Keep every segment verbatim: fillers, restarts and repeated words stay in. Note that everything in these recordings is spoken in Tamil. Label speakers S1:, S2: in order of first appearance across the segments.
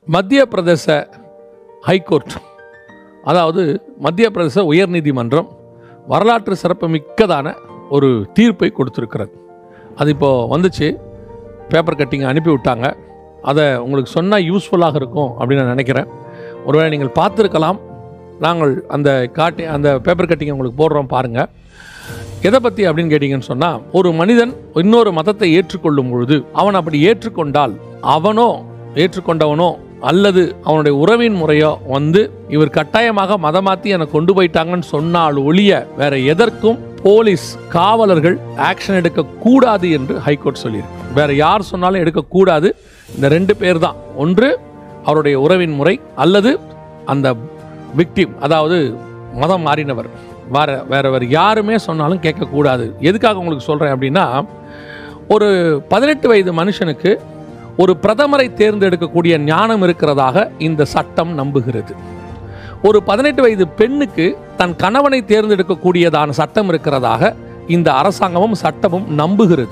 S1: மத்திய பிரதேச ஹைகோர்ட், அதாவது மத்திய பிரதேச உயர்நீதிமன்றம் வரலாற்று சிறப்பு மிக்கதான ஒரு தீர்ப்பை கொடுத்துருக்கிறது. அது இப்போது வந்துச்சு, பேப்பர் கட்டிங் அனுப்பி விட்டாங்க. அதை உங்களுக்கு சொன்னால் யூஸ்ஃபுல்லாக இருக்கும் அப்படின்னு நான் நினைக்கிறேன். ஒருவேளை நீங்கள் பார்த்துருக்கலாம். நாங்கள் அந்த காட்டி அந்த பேப்பர் கட்டிங் உங்களுக்கு போடுறோம் பாருங்கள். எதை பற்றி அப்படின்னு கேட்டிங்கன்னு சொன்னால், ஒரு மனிதன் இன்னொரு மதத்தை ஏற்றுக்கொள்ளும் பொழுது அவன் அப்படி ஏற்றுக்கொண்டால் அவனோ ஏற்றுக்கொண்டவனோ அல்லது அவனுடைய உறவின் முறையோ வந்து இவர் கட்டாயமாக மதம் மாற்றி என்னை கொண்டு போயிட்டாங்கன்னு சொன்னால் ஒழிய வேற எதற்கும் போலீஸ் காவலர்கள் ஆக்ஷன் எடுக்கக்கூடாது என்று ஹைகோர்ட் சொல்லியிருக்கு. வேற யார் சொன்னாலும் எடுக்கக்கூடாது. இந்த ரெண்டு பேர் தான், ஒன்று அவருடைய உறவின் முறை அல்லது அந்த விக்டிம், அதாவது மதம் மாறினவர். வேற வேற வேறு யாருமே சொன்னாலும் கேட்கக்கூடாது. எதுக்காக உங்களுக்கு சொல்கிறேன் அப்படின்னா, ஒரு பதினெட்டு வயது மனுஷனுக்கு ஒரு பிரதமரை தேர்ந்தெடுக்கக்கூடிய ஞானம் இருக்கிறதாக இந்த சட்டம் நம்புகிறது. ஒரு பதினெட்டு வயது பெண்ணுக்கு தன் கணவனை தேர்ந்தெடுக்கக்கூடியதான சட்டம் இருக்கிறதாக இந்த அரசாங்கமும் சட்டமும் நம்புகிறது.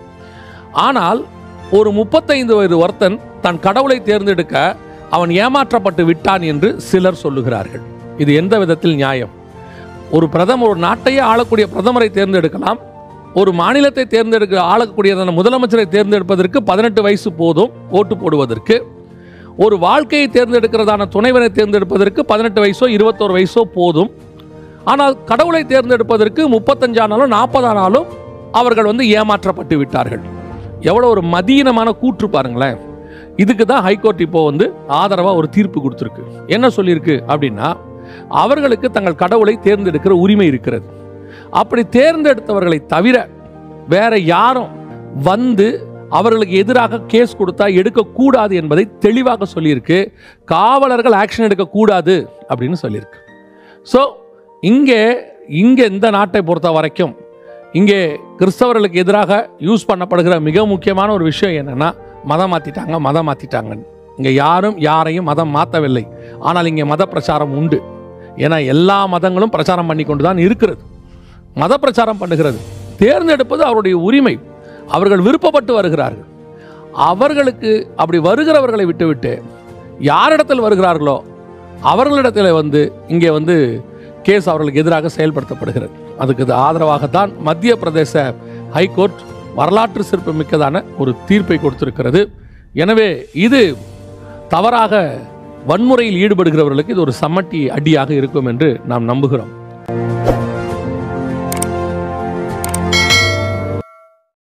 S1: ஆனால் ஒரு முப்பத்தைந்து வயது ஒருத்தன் தன் கடவுளை தேர்ந்தெடுக்க அவன் ஏமாற்றப்பட்டு விட்டான் என்று சிலர் சொல்லுகிறார்கள். இது எந்த விதத்தில் நியாயம்? ஒரு பிரதமர், ஒரு நாட்டையே ஆளக்கூடிய பிரதமரை தேர்ந்தெடுக்கலாம். ஒரு மாநிலத்தை தேர்ந்தெடுக்க ஆளக்கூடியதான முதலமைச்சரை தேர்ந்தெடுப்பதற்கு பதினெட்டு வயசு போதும் ஓட்டு போடுவதற்கு. ஒரு வாழ்க்கையை தேர்ந்தெடுக்கிறதான துணைவனை தேர்ந்தெடுப்பதற்கு பதினெட்டு வயசோ இருபத்தோரு வயசோ போதும். ஆனால் கடவுளை தேர்ந்தெடுப்பதற்கு முப்பத்தஞ்சானாலும் நாற்பதானாலும் அவர்கள் வந்து ஏமாற்றப்பட்டு விட்டார்கள். எவ்வளோ ஒரு மதீனமான கூற்று பாருங்களேன். இதுக்கு தான் ஹைகோர்ட் இப்போ வந்து ஆதரவாக ஒரு தீர்ப்பு கொடுத்துருக்கு. என்ன சொல்லியிருக்கு அப்படின்னா, அவர்களுக்கு தங்கள் கடவுளை தேர்ந்தெடுக்கிற உரிமை இருக்கிறது. அப்படி தேர்ந்தெடுத்தவர்களை தவிர வேற யாரும் வந்து அவர்களுக்கு எதிராக கேஸ் கொடுத்தா எடுக்கக்கூடாது என்பதை தெளிவாக சொல்லியிருக்கு. காவலர்கள் ஆக்ஷன் எடுக்கக்கூடாது அப்படின்னு சொல்லியிருக்கு. ஸோ இங்கே இங்கே இந்த நாட்டை பொறுத்த வரைக்கும் இங்கே கிறிஸ்தவர்களுக்கு எதிராக யூஸ் பண்ணப்படுகிற மிக முக்கியமான ஒரு விஷயம் என்னென்னா, மதம் மாற்றிட்டாங்க மதம் மாற்றிட்டாங்கன்னு. இங்கே யாரும் யாரையும் மதம் மாற்றவில்லை. ஆனால் இங்கே மத பிரச்சாரம் உண்டு. ஏன்னா எல்லா மதங்களும் பிரச்சாரம் பண்ணி கொண்டு தான் இருக்கிறது. மத பிரச்சாரம் பண்ணுகிறது. தேர்ந்தெடுப்பது அவருடைய உரிமை. அவர்கள் விருப்பப்பட்டு வருகிறார்கள். அவர்களுக்கு அப்படி வருகிறவர்களை விட்டுவிட்டு யாரிடத்தில் வருகிறார்களோ அவர்களிடத்தில் வந்து இங்கே வந்து கேஸ் அவர்களுக்கு எதிராக செயல்படுத்தப்படுகிறது. அதுக்கு இது ஆதரவாகத்தான் மத்திய பிரதேச ஹைகோர்ட் வரலாற்று சிறப்பு மிக்கதான ஒரு தீர்ப்பை கொடுத்திருக்கிறது. எனவே இது தவறாக வன்முறையில் ஈடுபடுகிறவர்களுக்கு இது ஒரு சம்மட்டி அடியாக இருக்கும் என்று நாம் நம்புகிறோம்.